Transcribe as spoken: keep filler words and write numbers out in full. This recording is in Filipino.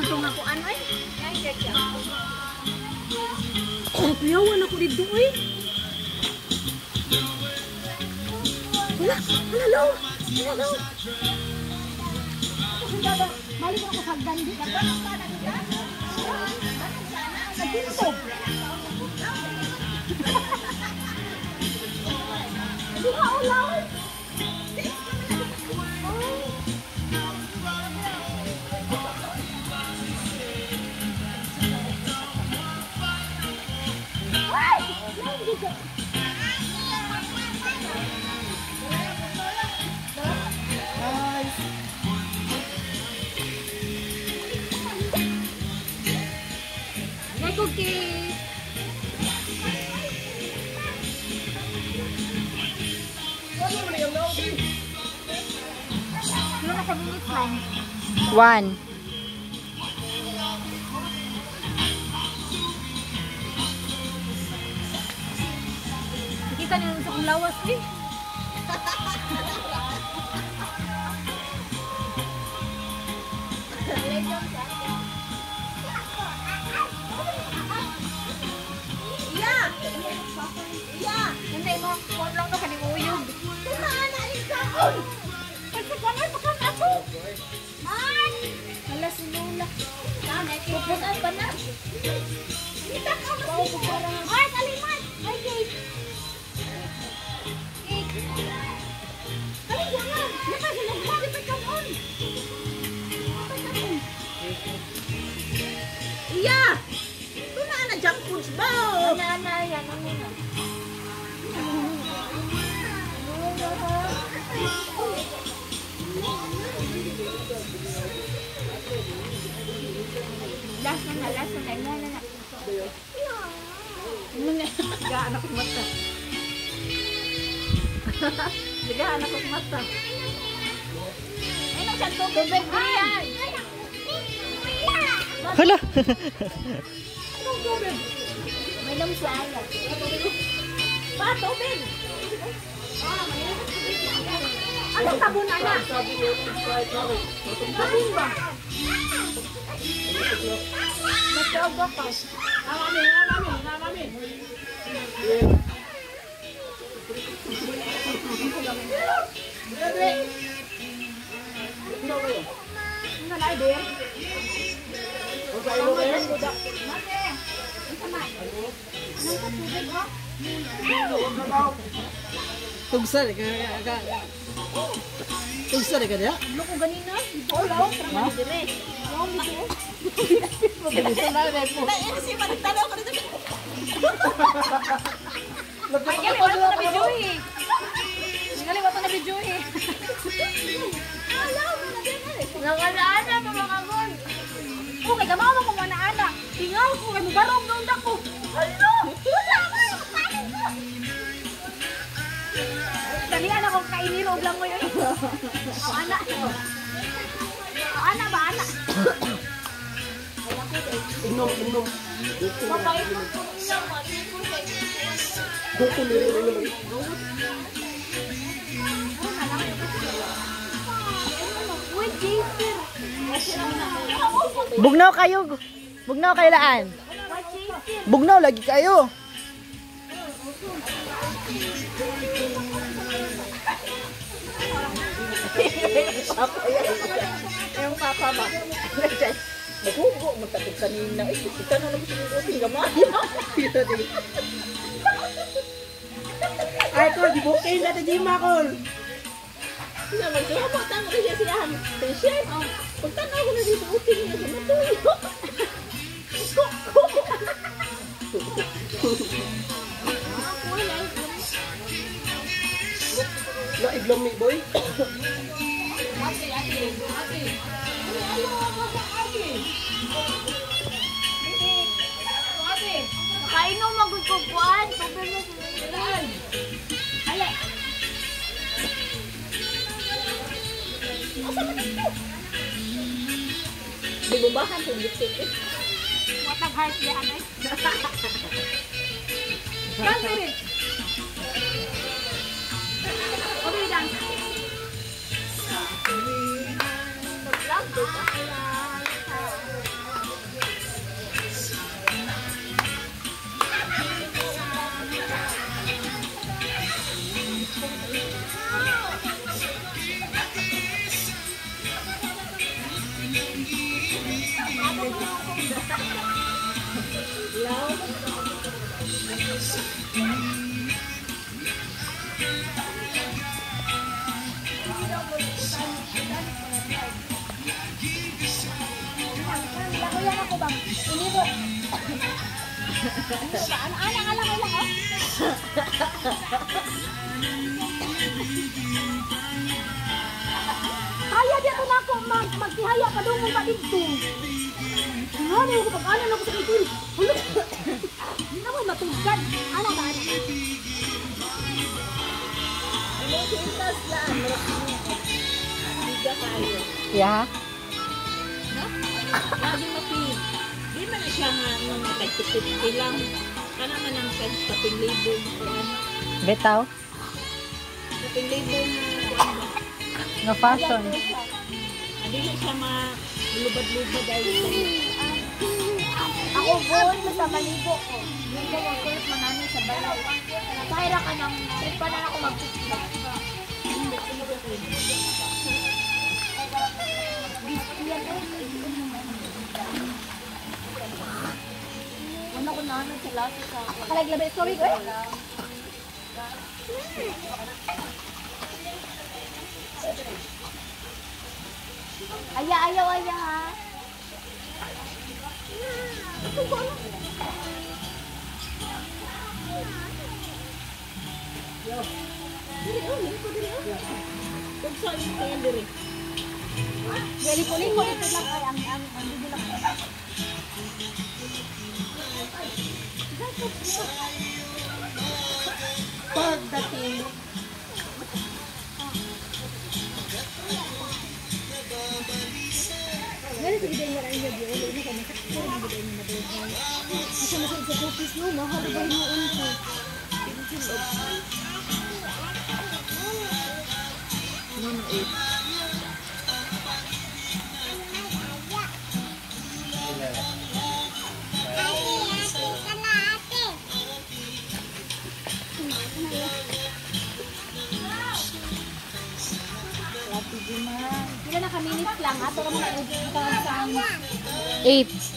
itong ako ano eh. Piyawan ako dito eh. Wala, wala law. Wala law. Balik ako sa gandi. Nagpintog. Hindi ka ulaw. Cookie. One. Kita niyo sa lawas eh. Hindi mo, huwag lang na kanimuyog. Tumaan na isaon! Pagsabangan pa kang ako! Man! Wala si Lola. Pupunan pa na. Kita ka mo si Ay, kaliman! Ay, cake! Cake! Kalimangan! Laka sila buhay pa kamon! Iya! Tumaan na junk foods ba? Ana, ana, yan, ano na. Last na na, last na na, na na na. Liga anak ko mata. Liga anak ko mata. Ay, nang siya tubig yan. Hala! Anong tubig? May lamsaya. Pa, tubig! Anong tabon na na? Tabon ba? Magkaaga ka. Namami, namami, namami. Ano na, Iber? Ano na, Iber? Tugsa ka ka. Tugsa ka dia? Loko ganina. Olo, trabaho dire. Wow, dito. Bisa na rin po. Ay, si managtanaw ko dito. Ay, gali wala na video eh. Gali wala na video eh. Alaw, nangalaan na pa mga gon. Okay, gamawa ko mga anak. Tingaw ko kay mubarog noon dako. Hello! Wala ka panin ko. Dali anak ko kainiro og lang mo yun. Anak. Anak ba anak? Inom, inom. Babae ko lang mali ko kay. Doko ni rin. Uy, Jason. Bugnaw kayo. Bugnaw kayo laan. Bugnaw lagi kayo. Yung papa ba? Magugo mo tapos kanina. Ito na lang sinubutin gamay. Ay ko, dibukin na ito Jimakol. Sila magkama, tango na siya siyahan. T-shirt. Pagtanaw ko na dito, uting niya sa matuyo. Lo iglom ni boy. Ate, ate, ate. Ano ako sa ate? Ate, nakainom magkukuan. Tubig na sila. Ale. Asa man ito? Di bubahan kung gipit eh. Watag heart yan eh. Kanto okay, dance. Ano, ano, nga lang, lang, oh. Kaya di ako na ako mag magtihaya pa doon pa dito. Ano ko pag ano ako sa kitil. Hulo. Hindi na mo matugad. Ano ba? Ano hintas lang. Biga kayo. Yeah. Lagi mapid. Di man na siya nga nung tagtipid lang. Kana man ang kaping label ko ano. Betaw. Kaping label na ano. No fashion. Adili siya ma lubad-lubad ay. Ako gold sa maligo ko. Hindi ko ang kulit manani sa balay. Kaya ka nang trip pa na ako mag-tiktok. Ano ko na ano sila sa kalaglabi. Sorry ko eh. Aya, ayaw, aya ha. Kung saan yung kaya diri. Jadi kuning ko ito lang ay ang ang ang dito lang. Pagdating. Ganito ibig mo rin video ulit na kami sakto ang ibig mo na doon. Kasi masig sa cookies no, mahal ba yung unto. Nono eight. Sila naka-minutes lang ha, pero mga edit ka sa Eight.